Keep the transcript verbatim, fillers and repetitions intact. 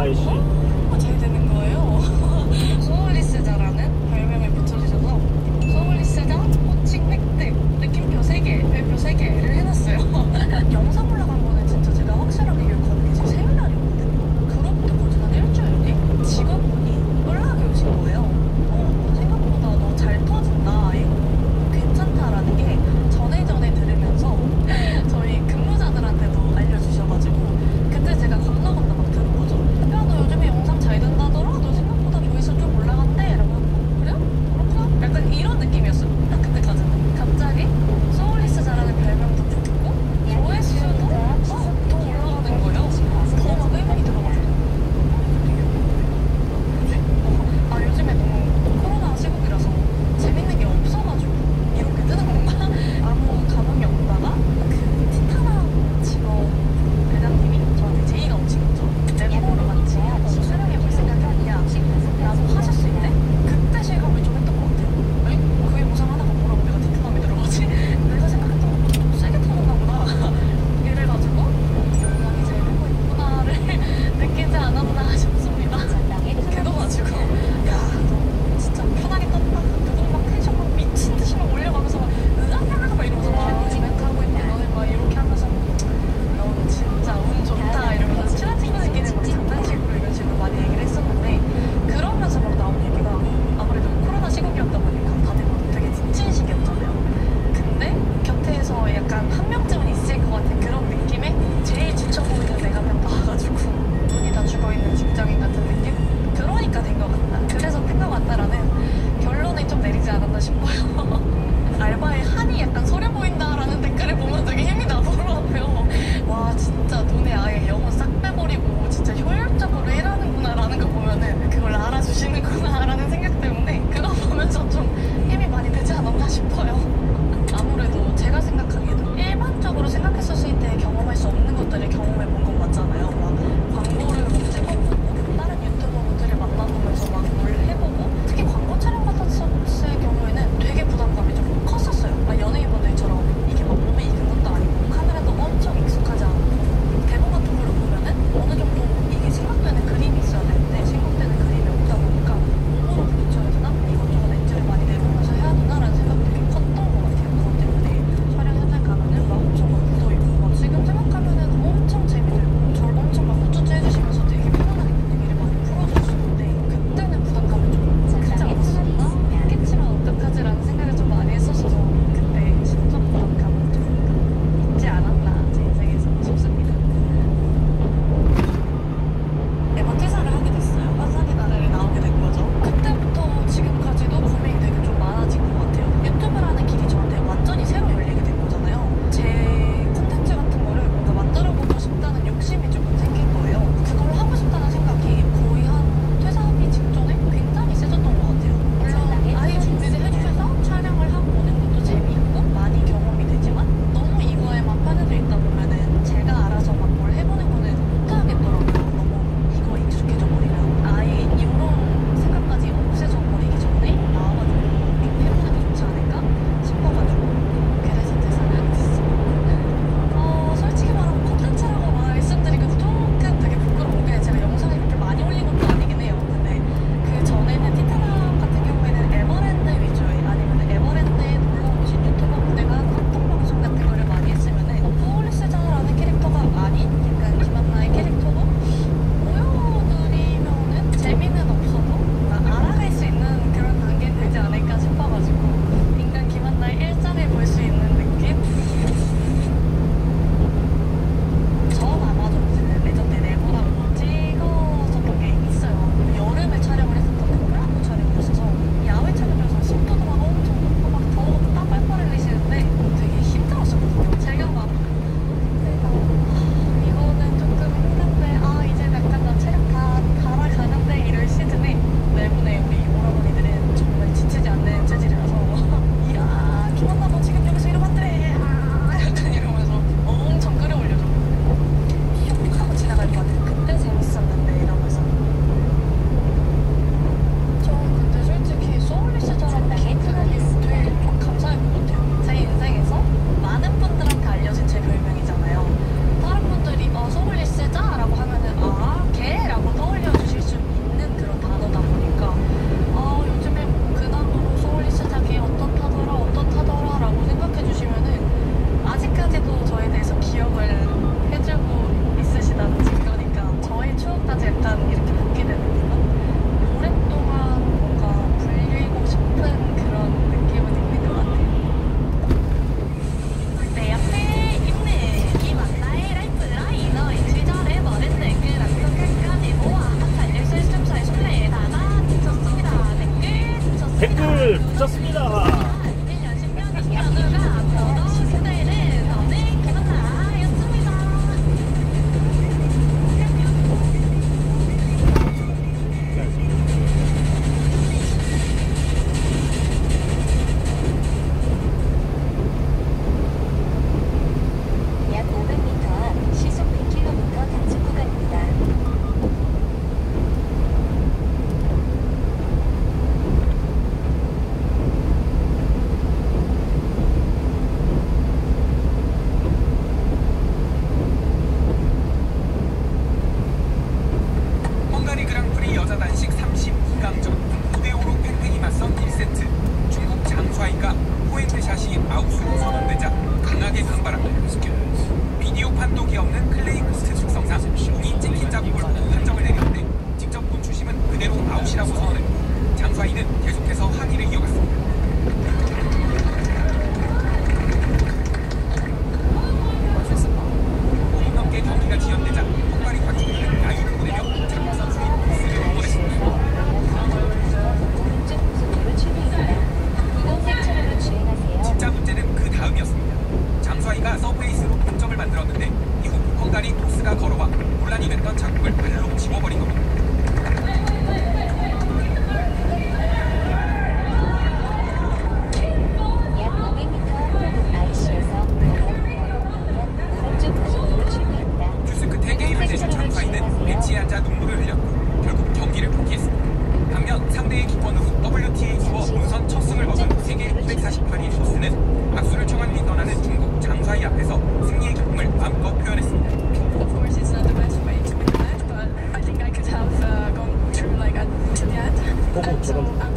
아이씨. 어? 잘 되는 거예요. 소울리스자라는 별명을 붙여주셔서 소울리스자 호칭 획득 느낌표 세 개, 별표 세 개를 해놨어요. 영상 올라간 거는 진짜 제가 확실하게 기억하는 게 제 생일날이었거든요. 그로부터 거진 한 일주일 뒤 직원분이 연락이 오신 거예요. 어, 생각보다 너 잘 터진다. 이거 괜찮다라는 게 전에 전에 들으면서 저희 근무자들한테도 알려주셔가지고 그때 제가 겁나 겁나 막 들은 거죠. 야, 너 요즘에 그걸 발로 집어버린 겁니다. 약 오백 미터 호국 아이씨에서 오른쪽 고속도로 출발합니다. 슈스 끝에 게임을 내준 장파이는 벤치에 앉아 눈물을 흘렸고 결국 경기를 포기했습니다. 반면 상대의 기권 후 더블유티에이 투어 본선 첫 승을 거둔 세계 이백사십팔 위 슈스는 박수를 청하니 떠나는 중국 장파이 앞에서 승리의 기쁨을 마음껏 표현했습니다. Of course, it's not the best way to win the match, but I think I could have uh, gone through like at, to the end. 보고 And so 저런 I'm